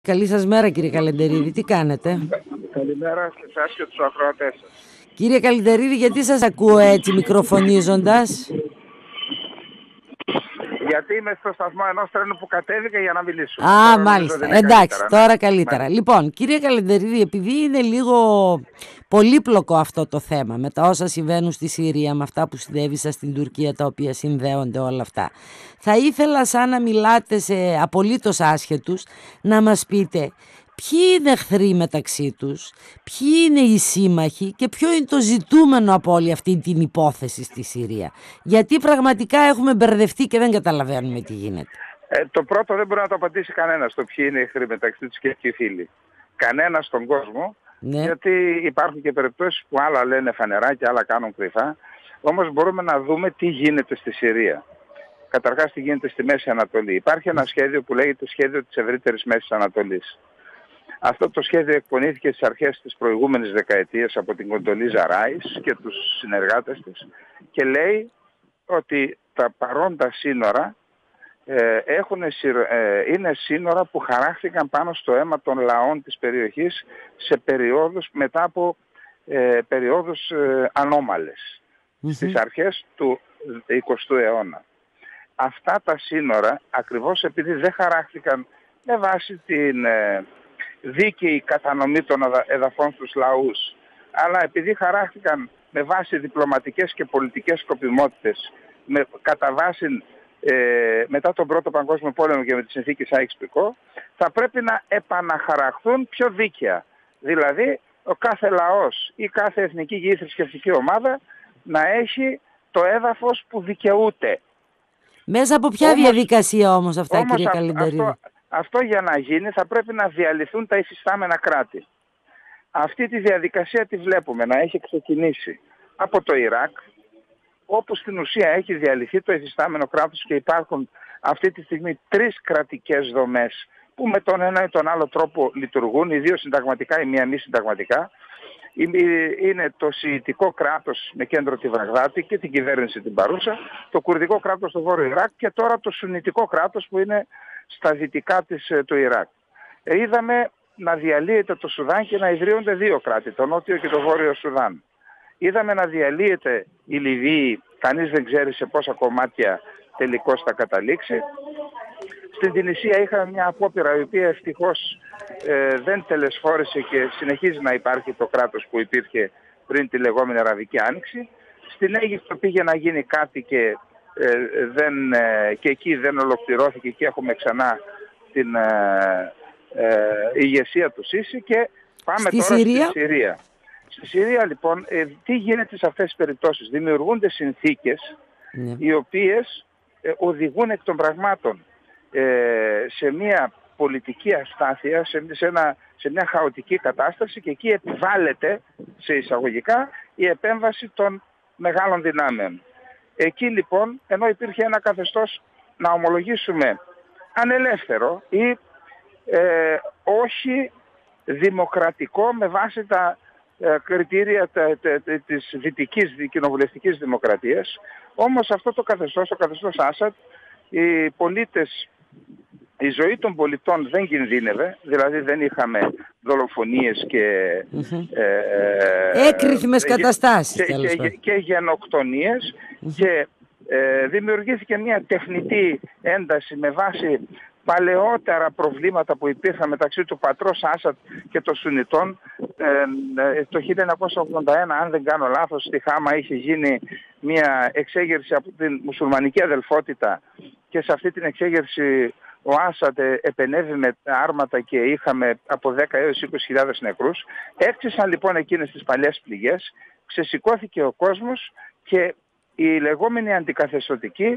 Καλή σας μέρα, κύριε Καλεντερίδη. Τι κάνετε? Καλημέρα σε εσάς και τους ακροατές σας. Κύριε Καλεντερίδη, γιατί σας ακούω έτσι μικροφωνίζοντας? Γιατί είμαι στο σταθμό ενός τρένου που κατέβηκα για να μιλήσω. Α, μάλιστα. Εντάξει, καλύτερα, τώρα καλύτερα. Μάλιστα. Λοιπόν, κύριε Καλεντερίδη, επειδή είναι λίγο πολύπλοκο αυτό το θέμα, με τα όσα συμβαίνουν στη Συρία, με αυτά που συνέβησαν στην Τουρκία, τα οποία συνδέονται όλα αυτά, θα ήθελα, σαν να μιλάτε σε απολύτως άσχετους, να μας πείτε ποιοι είναι εχθροί μεταξύ τους, ποιοι είναι οι σύμμαχοι και ποιο είναι το ζητούμενο από όλη αυτή την υπόθεση στη Συρία. Γιατί πραγματικά έχουμε μπερδευτεί και δεν καταλαβαίνουμε τι γίνεται. Το πρώτο δεν μπορεί να το απαντήσει κανένας, το ποιοι είναι οι εχθροί μεταξύ τους και ποιοι φίλοι. Κανένας στον κόσμο, Ναι. γιατί υπάρχουν και περιπτώσεις που άλλα λένε φανερά και άλλα κάνουν κρυφά. Όμως μπορούμε να δούμε τι γίνεται στη Συρία. Καταρχάς τι γίνεται στη Μέση Ανατολή. Υπάρχει ένα σχέδιο που λέγεται σχέδιο της ευρύτερης Μέσης Ανατολής. Αυτό το σχέδιο εκπονήθηκε στις αρχές της προηγούμενης δεκαετίας από την Κοντολίζα Ράις και τους συνεργάτες της και λέει ότι τα παρόντα σύνορα είναι σύνορα που χαράχθηκαν πάνω στο αίμα των λαών της περιοχής σε περιόδους μετά από περιόδους ανώμαλες στις αρχές του 20ου αιώνα. Αυτά τα σύνορα, ακριβώς επειδή δεν χαράχθηκαν με βάση την δίκαιη κατανομή των εδαφών στους λαούς, αλλά επειδή χαράχθηκαν με βάση διπλωματικές και πολιτικές σκοπιμότητες, κατά βάση μετά τον Πρώτο Παγκόσμιο Πόλεμο και με τη συνθήκη Σάιξ-Πικό, θα πρέπει να επαναχαραχθούν πιο δίκαια. Δηλαδή, ο κάθε λαός ή κάθε εθνική ή θρησκευτική ομάδα να έχει το έδαφος που δικαιούται. Μέσα από ποια διαδικασία όμως αυτά, κύριε Καλεντερίδη? Αυτό για να γίνει θα πρέπει να διαλυθούν τα υφιστάμενα κράτη. Αυτή τη διαδικασία τη βλέπουμε να έχει ξεκινήσει από το Ιράκ, όπου στην ουσία έχει διαλυθεί το υφιστάμενο κράτος και υπάρχουν αυτή τη στιγμή 3 κρατικές δομές που με τον ένα ή τον άλλο τρόπο λειτουργούν, οι 2 συνταγματικά, η μία μη συνταγματικά. Είναι το σιητικό κράτος με κέντρο τη Βαγδάτη και την κυβέρνηση την παρούσα, το κουρδικό κράτος στο βόρειο Ιράκ και τώρα το σουννιτικό κράτος που είναι στα δυτικά του Ιράκ. Είδαμε να διαλύεται το Σουδάν και να ιδρύονται 2 κράτη, το νότιο και το βόρειο Σουδάν. Είδαμε να διαλύεται η Λιβύη, κανείς δεν ξέρει σε πόσα κομμάτια τελικώς θα καταλήξει. Στην Τινησία είχαμε μια απόπειρα η οποία ευτυχώς δεν τελεσφόρησε και συνεχίζει να υπάρχει το κράτος που υπήρχε πριν τη λεγόμενη Αραβική Άνοιξη. Στην Αίγυπτο πήγε να γίνει κάτι και εκεί δεν ολοκληρώθηκε και έχουμε ξανά την ηγεσία του Σίση και πάμε στη τώρα Συρία. στη Συρία. Στη Συρία λοιπόν τι γίνεται σε αυτές τις περιπτώσεις? Δημιουργούνται συνθήκες οι οποίες οδηγούν εκ των πραγμάτων σε μια πολιτική αστάθεια, σε μια χαοτική κατάσταση και εκεί επιβάλλεται σε εισαγωγικά η επέμβαση των μεγάλων δυνάμεων. Εκεί λοιπόν, ενώ υπήρχε ένα καθεστώς να ομολογήσουμε ανελεύθερο ή όχι δημοκρατικό με βάση τα κριτήρια της δυτικής κοινοβουλευτικής δημοκρατίας, όμως αυτό το καθεστώς Άσαντ, οι πολίτες, η ζωή των πολιτών δεν κινδύνευε, δηλαδή δεν είχαμε δολοφονίες και έκρηθμες καταστάσεις και γενοκτονίες και δημιουργήθηκε μια τεχνητή ένταση με βάση παλαιότερα προβλήματα που υπήρχαν μεταξύ του πατρός Άσαντ και των Σουνιτών. Το 1981, αν δεν κάνω λάθος, στη Χάμα είχε γίνει μια εξέγερση από την μουσουλμανική αδελφότητα και σε αυτή την εξέγερση ο Άσαντ επενέβη με άρματα και είχαμε από 10 έως 20.000 νεκρούς. Έκτσισαν λοιπόν εκείνες τις παλιές πληγές, ξεσηκώθηκε ο κόσμος και οι λεγόμενοι αντικαθεστωτικοί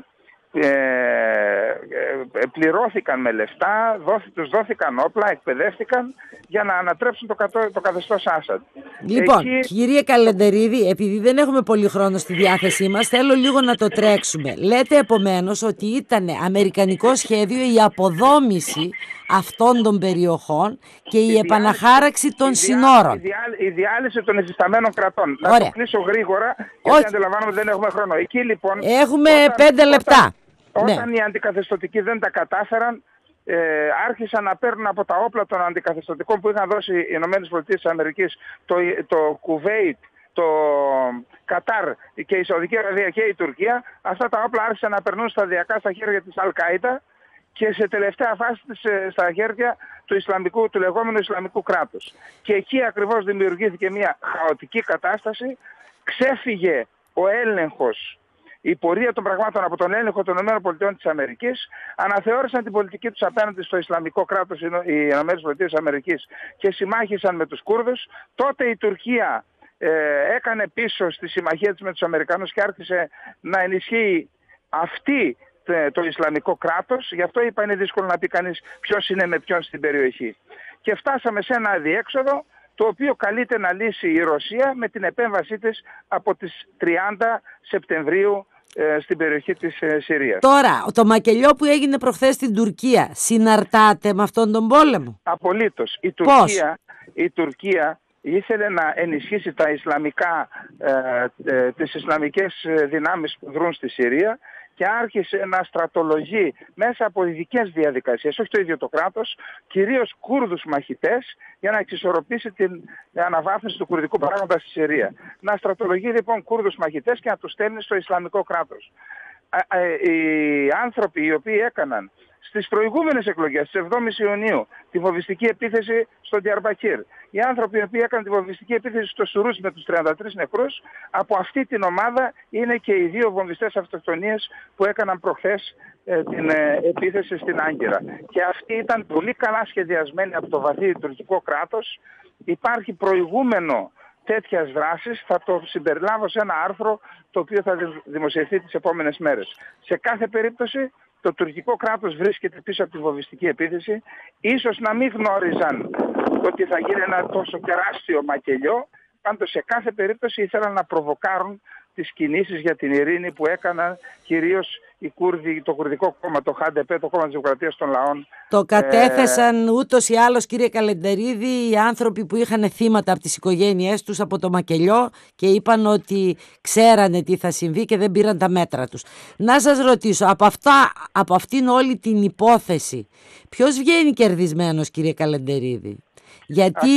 πληρώθηκαν με λεφτά, τους δόθηκαν όπλα, εκπαιδεύτηκαν για να ανατρέψουν το καθεστώς Άσαντ. Λοιπόν, κύριε Καλεντερίδη, επειδή δεν έχουμε πολύ χρόνο στη διάθεσή μας, θέλω λίγο να το τρέξουμε. Λέτε επομένως ότι ήταν αμερικανικό σχέδιο η αποδόμηση αυτών των περιοχών και η επαναχάραξη των συνόρων. Η διάλυση των υφισταμένων κρατών. Να το κλείσω γρήγορα, γιατί αντιλαμβάνομαι δεν έχουμε χρόνο. Εκεί λοιπόν... Έχουμε 5 λεπτά. Όταν οι αντικαθεστωτικοί δεν τα κατάφεραν, άρχισαν να παίρνουν από τα όπλα των αντικαθεστωτικών που είχαν δώσει οι ΗΠΑ, το Κουβέιτ, το Κατάρ και η Σαουδική Αραβία και η Τουρκία. Αυτά τα όπλα άρχισαν να περνούν σταδιακά στα χέρια της Αλ-Κάιντα και σε τελευταία φάση στα χέρια του λεγόμενου Ισλαμικού κράτους. Και εκεί ακριβώς δημιουργήθηκε μια χαοτική κατάσταση, ξέφυγε ο έλεγχος, η πορεία των πραγμάτων από τον έλεγχο των ΗΠΑ, αναθεώρησαν την πολιτική τους απέναντι στο Ισλαμικό κράτος οι ΗΠΑ και συμμάχησαν με τους Κούρδους. Τότε η Τουρκία έκανε πίσω στη συμμαχία της με τους Αμερικανούς και άρχισε να ενισχύει αυτή το Ισλαμικό κράτος. Γι' αυτό είπα είναι δύσκολο να πει κανείς ποιος είναι με ποιον στην περιοχή. Και φτάσαμε σε ένα αδιέξοδο το οποίο καλείται να λύσει η Ρωσία με την επέμβασή της από τις 30 Σεπτεμβρίου στην περιοχή της Συρίας. Τώρα, το μακελιό που έγινε προχθές στην Τουρκία συναρτάται με αυτόν τον πόλεμο? Απολύτως. Η Τουρκία ήθελε να ενισχύσει τις Ισλαμικές δυνάμεις που δρούν στη Συρία και άρχισε να στρατολογεί μέσα από ειδικές διαδικασίες, όχι το ίδιο το κράτος, κυρίως Κούρδους μαχητές, για να εξισορροπήσει την αναβάθμιση του κουρδικού παράγοντα στη Συρία. Να στρατολογεί λοιπόν Κούρδους μαχητές και να τους στέλνει στο Ισλαμικό κράτος. Οι άνθρωποι οι οποίοι έκαναν στις προηγούμενες εκλογές, στις 7 Ιουνίου, τη βομβιστική επίθεση στο Διαρμπακύρ, οι άνθρωποι οι οποίοι έκαναν τη βομβιστική επίθεση στο Σουρούτ με τους 33 νεκρούς, από αυτή την ομάδα είναι και οι 2 βομβιστές αυτοκτονίες που έκαναν προχθές την επίθεση στην Άγκυρα. Και αυτοί ήταν πολύ καλά σχεδιασμένοι από το βαθύ τουρκικό κράτος. Υπάρχει προηγούμενο τέτοιας δράσης, θα το συμπεριλάβω σε ένα άρθρο το οποίο θα δημοσιευθεί τις επόμενες μέρες. Σε κάθε περίπτωση το τουρκικό κράτος βρίσκεται πίσω από τη βομβιστική επίθεση. Ίσως να μην γνώριζαν ότι θα γίνει ένα τόσο τεράστιο μακελιό. Πάντως σε κάθε περίπτωση ήθελαν να προβοκάρουν τις κινήσεις για την ειρήνη που έκαναν κυρίως οι Κούρδοι, το κουρδικό κόμμα, το ΧΑΝΤΕΠΕ, το κόμμα της Δημοκρατίας των Λαών. Το κατέθεσαν ούτως ή άλλως, κύριε Καλεντερίδη, οι άνθρωποι που είχαν θύματα από τις οικογένειές τους από το μακελιό και είπαν ότι ξέρανε τι θα συμβεί και δεν πήραν τα μέτρα τους. Να σας ρωτήσω, από αυτήν όλη την υπόθεση, ποιος βγαίνει κερδισμένος, κύριε Καλεντερίδη? Γιατί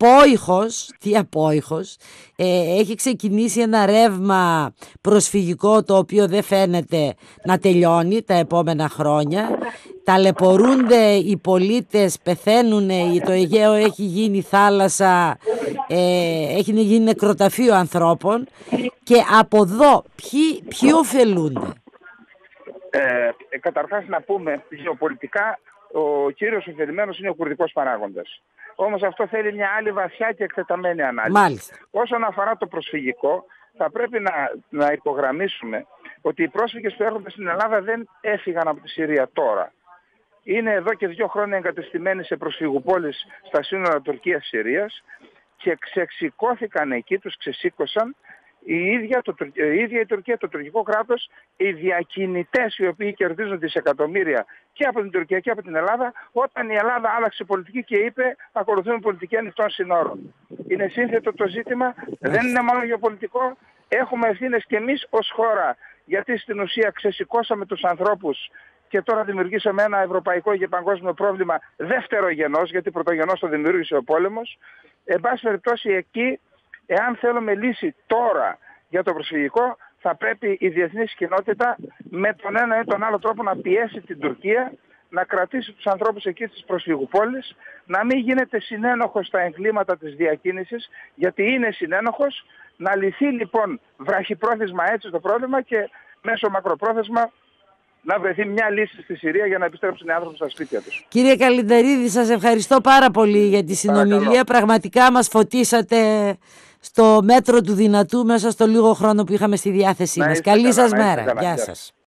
απόϊχος έχει ξεκινήσει ένα ρεύμα προσφυγικό το οποίο δεν φαίνεται να τελειώνει τα επόμενα χρόνια. Ταλαιπωρούνται οι πολίτες, πεθαίνουν, το Αιγαίο έχει γίνει θάλασσα, έχει γίνει νεκροταφείο ανθρώπων και από εδώ ποιοι ωφελούνται? Καταρχάς να πούμε γεωπολιτικά ο κύριος ωφελημένος είναι ο κουρδικός παράγοντας. Όμως αυτό θέλει μια άλλη βαθιά και εκτεταμένη ανάλυση. Μάλιστα. Όσον αφορά το προσφυγικό, θα πρέπει να υπογραμμίσουμε ότι οι πρόσφυγες που έρχονται στην Ελλάδα δεν έφυγαν από τη Συρία τώρα. Είναι εδώ και 2 χρόνια εγκατεστημένοι σε προσφυγουπόλεις στα σύνορα Τουρκίας-Συρίας και ξεσηκώθηκαν εκεί, τους ξεσήκωσαν η ίδια η Τουρκία, το τουρκικό κράτος, οι διακινητές οι οποίοι κερδίζουν δισεκατομμύρια και από την Τουρκία και από την Ελλάδα, όταν η Ελλάδα άλλαξε πολιτική και είπε ακολουθούμε πολιτική ανοιχτών συνόρων. Είναι σύνθετο το ζήτημα, δεν είναι μόνο γεωπολιτικό, έχουμε ευθύνες και εμείς ως χώρα, γιατί στην ουσία ξεσηκώσαμε τους ανθρώπους και τώρα δημιουργήσαμε ένα ευρωπαϊκό και παγκόσμιο πρόβλημα δευτερογενώς, γιατί πρωτογενώς το δημιούργησε ο πόλεμος. Εν πάση περιπτώσει εκεί, εάν θέλουμε λύση τώρα για το προσφυγικό, θα πρέπει η διεθνής κοινότητα με τον ένα ή τον άλλο τρόπο να πιέσει την Τουρκία να κρατήσει τους ανθρώπους εκεί στις προσφυγουπόλεις, να μην γίνεται συνένοχος στα εγκλήματα της διακίνησης, γιατί είναι συνένοχος, να λυθεί λοιπόν βραχυπρόθεσμα έτσι το πρόβλημα και μέσω μακροπρόθεσμα να βρεθεί μια λύση στη Συρία για να επιστρέψουν οι άνθρωποι στα σπίτια τους. Κύριε Καλεντερίδη, σας ευχαριστώ πάρα πολύ για τη συνομιλία. Παρακαλώ. Πραγματικά μας φωτίσατε στο μέτρο του δυνατού μέσα στο λίγο χρόνο που είχαμε στη διάθεσή μας. Καλή σας μέρα. Γεια σας.